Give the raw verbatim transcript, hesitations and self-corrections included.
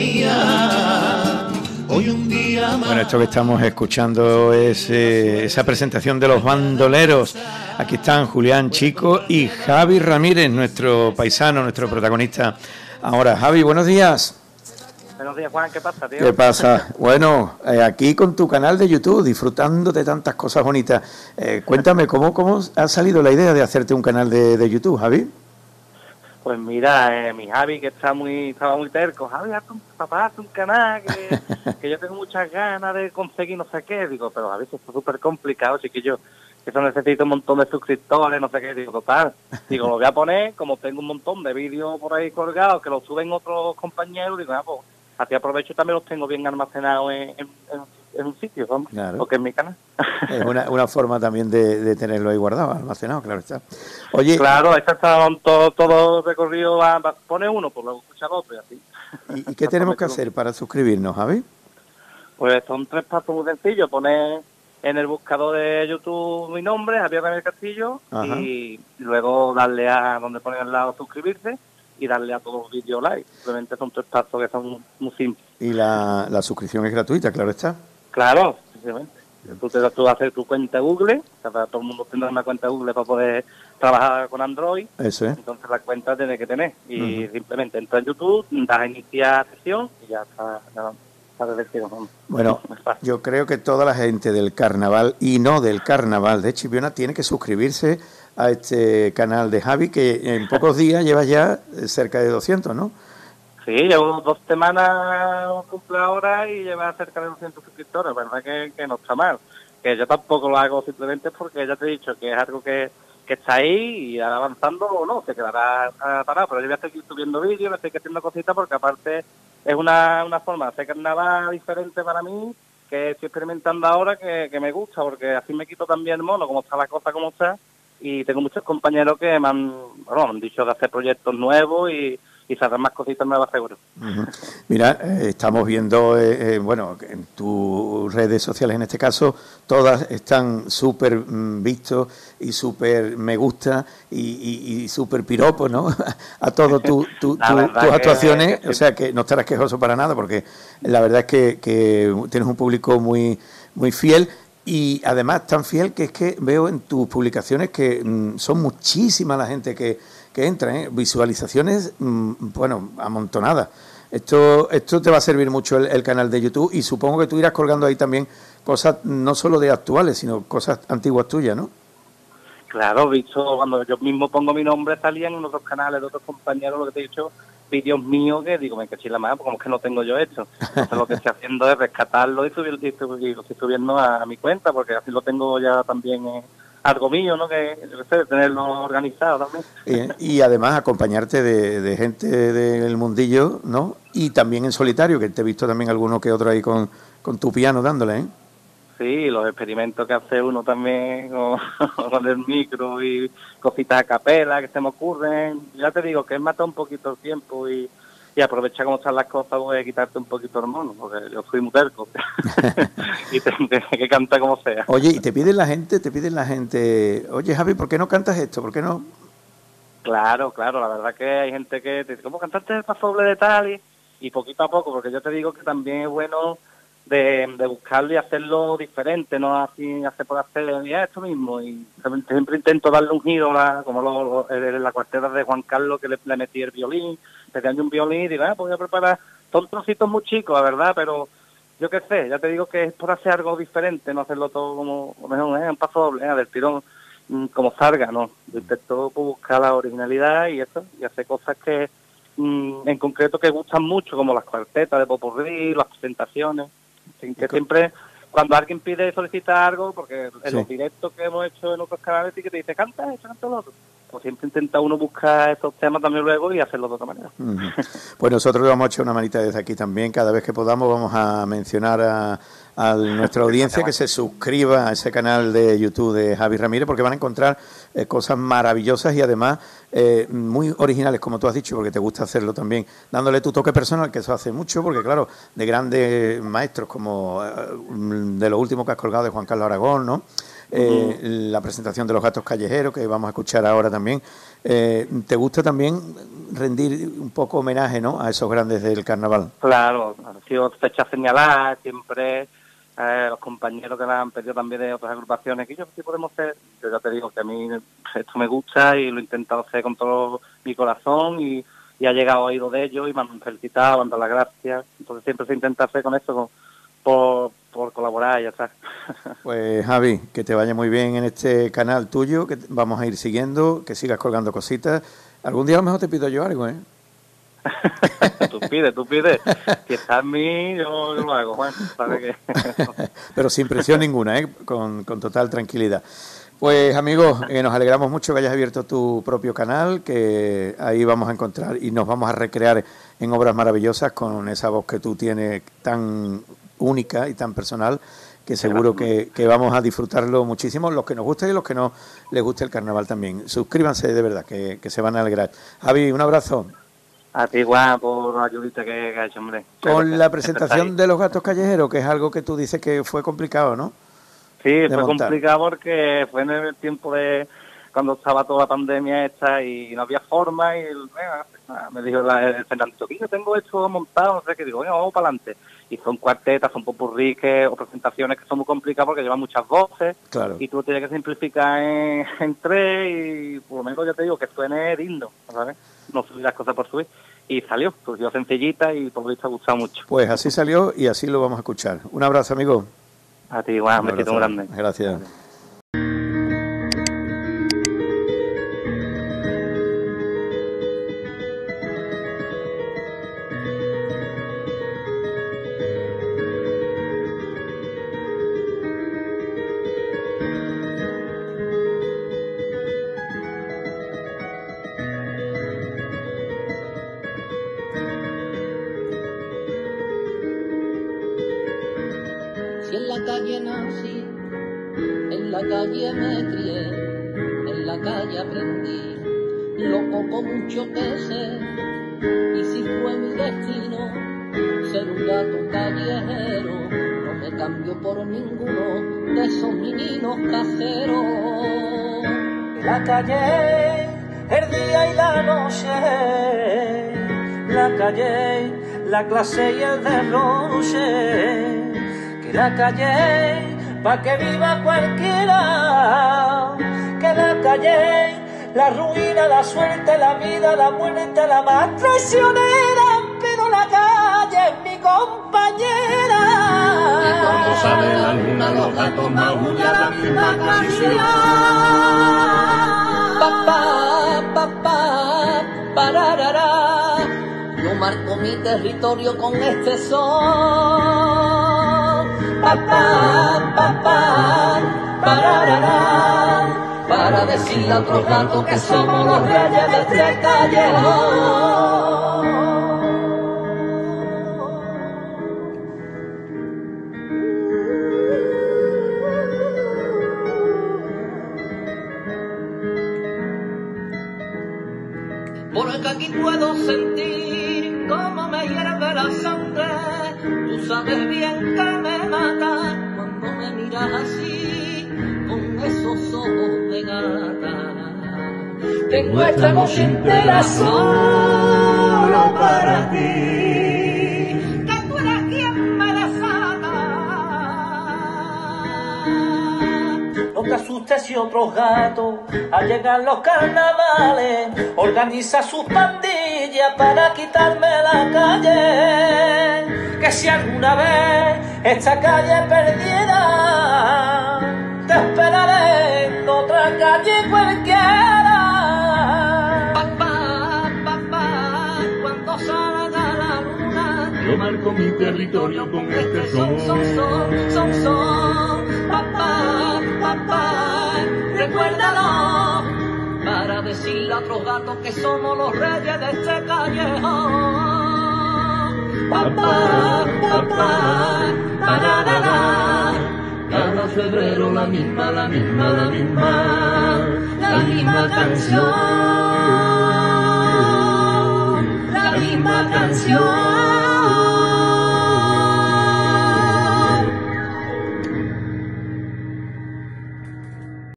mía. Hoy un día más. Bueno, esto que estamos escuchando es eh, esa presentación de los bandoleros. Aquí están Julián Chico y Javi Ramírez, nuestro paisano, nuestro protagonista. Ahora, Javi, buenos días. Buenos días, Juan, ¿qué pasa, tío? ¿Qué pasa? Bueno, eh, aquí con tu canal de YouTube, disfrutando de tantas cosas bonitas. Eh, cuéntame, ¿cómo, ¿cómo ha salido la idea de hacerte un canal de, de YouTube, Javi? Pues mira, eh, mi Javi, que está muy, estaba muy terco, Javi, hazte un, papá, hazte un canal, que, que yo tengo muchas ganas de conseguir no sé qué. Digo, pero a veces es súper complicado, chiquillo, que eso necesita un montón de suscriptores, no sé qué. Digo, total, digo, lo voy a poner, como tengo un montón de vídeos por ahí colgados, que los suben otros compañeros, digo, ah, pues, así aprovecho y también los tengo bien almacenados en, en, en, en un sitio, ¿no? Claro. Porque es mi canal. Es una, una forma también de, de tenerlo ahí guardado, almacenado, claro está. Oye, claro, estas están todo, todo recorrido, va, va, pone uno, pues luego escucha el otro y así. ¿Y, y qué tenemos que hacer para suscribirnos, Javi? Pues son tres pasos muy sencillos. Poner en el buscador de YouTube mi nombre, Javier Ramírez Castillo, Ajá. y luego darle a donde pone al lado suscribirse y darle a todos los vídeos like. Simplemente son tres pasos que son muy simples. Y la, la suscripción es gratuita, claro está. Claro, simplemente. Tú te tú hacer tu cuenta Google, o sea, todo el mundo tendrá una cuenta Google para poder trabajar con Android. Eso es. Entonces la cuenta tiene que tener. Y uh-huh. simplemente entras en YouTube, das a iniciar sesión y ya está. Ya, bueno, yo creo que toda la gente del carnaval y no del carnaval de Chipiona tiene que suscribirse a este canal de Javi, que en pocos días lleva ya cerca de doscientos, ¿no? Sí, llevo dos semanas, cumple ahora y lleva cerca de doscientos suscriptores, verdad que, que no está mal. Que yo tampoco lo hago simplemente porque ya te he dicho que es algo que, que está ahí y avanzando o no, se quedará parado, pero yo voy a seguir subiendo vídeos, voy a seguir haciendo cositas porque aparte es una, una forma de hacer carnaval diferente para mí, que estoy experimentando ahora, que, que me gusta, porque así me quito también el mono, como está la cosa, como está, y tengo muchos compañeros que me han, bueno, me han dicho de hacer proyectos nuevos y, y sacar más cositas nuevas seguro. Uh-huh. Mira, eh, estamos viendo, eh, eh, bueno, en tus redes sociales en este caso, todas están súper mm, vistos y súper me gusta y, y, y súper piropo, ¿no? A todas tu, tu, tu, tus actuaciones, que, que, o sea que no estarás quejoso para nada, porque la verdad es que, que tienes un público muy, muy fiel. Y además tan fiel que es que veo en tus publicaciones que mmm, son muchísima la gente que, que entra, ¿eh? Visualizaciones, mmm, bueno, amontonadas. Esto esto te va a servir mucho el, el canal de YouTube y supongo que tú irás colgando ahí también cosas no solo de actuales, sino cosas antiguas tuyas, ¿no? Claro, visto, cuando yo mismo pongo mi nombre salían en otros canales de otros compañeros, lo que te he dicho, vídeos míos que digo, me cachila más, porque como es que no tengo yo esto. Entonces lo que estoy haciendo es rescatarlo y, subir, y, subir, y lo estoy subiendo a, a mi cuenta, porque así lo tengo ya también eh, algo mío, ¿no? Que, yo qué sé, tenerlo organizado también. Y, y además acompañarte de, de gente del mundillo, ¿no? Y también en solitario, que te he visto también alguno que otro ahí con, con tu piano dándole, ¿eh? Sí, los experimentos que hace uno también con, con el micro y cositas a capela que se me ocurren. Ya te digo que es matar un poquito el tiempo y, y aprovechar cómo están las cosas, voy a quitarte un poquito el mono, porque yo soy muy terco y tengo que cantar como sea. Oye, y te piden la gente, te piden la gente, oye Javi, ¿por qué no cantas esto? ¿Por qué no? Claro, claro, la verdad que hay gente que te dice, ¿cómo cantaste el paso doble de tal? Y, y poquito a poco, porque yo te digo que también es bueno De, de buscarlo y hacerlo diferente, no así hacer por hacer ya esto mismo, y siempre intento darle un giro, la, como lo, lo, en la cuarteta de Juan Carlos, que le, le metí el violín, le dañé un violín y digo, ah, pues voy a preparar, son trocitos muy chicos, la verdad, pero yo qué sé, ya te digo que es por hacer algo diferente, no hacerlo todo como, como mejor, eh, un paso doble, eh, del tirón, mmm, como salga, no, yo intento pues, buscar la originalidad y eso, y hacer cosas que mmm, en concreto que gustan mucho, como las cuartetas de popurrí, las presentaciones. Que siempre, cuando alguien pide solicita algo, porque en sí. los directos que hemos hecho en otros canales, sí que te dice, canta esto, canta lo otro. Pues siempre intenta uno buscar esos temas también luego y hacerlo de otra manera. Uh-huh. Pues nosotros le vamos a echar una manita desde aquí también. Cada vez que podamos vamos a mencionar a, a nuestra audiencia que se suscriba a ese canal de YouTube de Javi Ramírez, porque van a encontrar eh, cosas maravillosas y además eh, muy originales, como tú has dicho, porque te gusta hacerlo también, dándole tu toque personal, que eso hace mucho, porque claro, de grandes maestros como eh, de los últimos que has colgado de Juan Carlos Aragón, ¿no? eh, uh-huh. la presentación de los gatos callejeros, que vamos a escuchar ahora también. Eh, ¿Te gusta también rendir un poco homenaje, ¿no?, a esos grandes del carnaval? Claro, han sido fechas señaladas, siempre eh, los compañeros que me han pedido también de otras agrupaciones, que yo sí podemos hacer. Yo ya te digo que a mí esto me gusta y lo he intentado hacer con todo mi corazón y, y ha llegado a oído de ellos y me han felicitado, me han dado las gracias. Entonces siempre se intenta hacer con esto, con, por, por colaborar y ya está. Pues Javi, que te vaya muy bien en este canal tuyo, que vamos a ir siguiendo, que sigas colgando cositas. Algún día a lo mejor te pido yo algo, ¿eh? Tú pides, tú pides. Si está en mí, yo, yo lo hago, Juan. ¿Sabe que? Pero sin presión ninguna, ¿eh? Con, con total tranquilidad. Pues amigos, eh, nos alegramos mucho que hayas abierto tu propio canal, que ahí vamos a encontrar y nos vamos a recrear en obras maravillosas con esa voz que tú tienes tan única y tan personal, que seguro que, que vamos a disfrutarlo muchísimo, los que nos gusta y los que no les guste el carnaval también. Suscríbanse de verdad, que, que se van a alegrar. Javi, un abrazo. A ti, Juan, por la ayudita que, que ha hecho, hombre. Con la presentación de los gatos callejeros, que es algo que tú dices que fue complicado, ¿no? Sí, fue complicado porque fue en el tiempo de cuando estaba toda la pandemia esta y no había forma y venga, me dijo la, el Fernando, yo tengo esto montado, no sé qué, digo, venga, vamos para adelante. Y son cuartetas, son popurrí que, o presentaciones que son muy complicadas porque llevan muchas voces. Claro. Y tú tienes que simplificar en, en tres y por lo menos ya te digo que suene digno, ¿sabes? No subir las cosas por subir. Y salió, surgió sencillita y por lo visto ha gustado mucho. Pues así salió y así lo vamos a escuchar. Un abrazo, amigo. A ti, igual, un besito muy grande. Gracias. Si en la calle nací, en la calle me crié, en la calle aprendí lo poco mucho que sé. Y si fue mi destino ser un gato callejero, no me cambio por ninguno de esos meninos caseros. La calle, el día y la noche, la calle, la clase y el derroche. La calle, pa' que viva cualquiera, que la calle, la ruina, la suerte, la vida, la muerte, la más traicionera, pero la calle es mi compañera. Y cuando sale la luna, los gatos maullan la misma canción. Papá, papá, pararará, yo marco mi territorio con este son. Papá, papá, pararará, para decirle a otros gatos que somos los reyes de este callejón. Porque aquí puedo sentir cómo me hierve la sangre. Tú sabes bien que me mata cuando me miras así, con esos ojos de gata. Tengo esta noche entera solo para ti, que tú eres quien me desata. No te asustes si otros gatos al llegar los carnavales organiza sus pandillas para quitarme la calle. Que si alguna vez esta calle perdiera, te esperaré en otra calle cualquiera. Papá, papá, cuando salga la luna, yo marco mi territorio con este son, son, son, son, son. Papá, papá, recuérdalo, para decirle a otros gatos que somos los reyes de este callejón. Papá, papá, pararara, cada febrero la misma, la misma, la misma, la misma canción, la misma canción.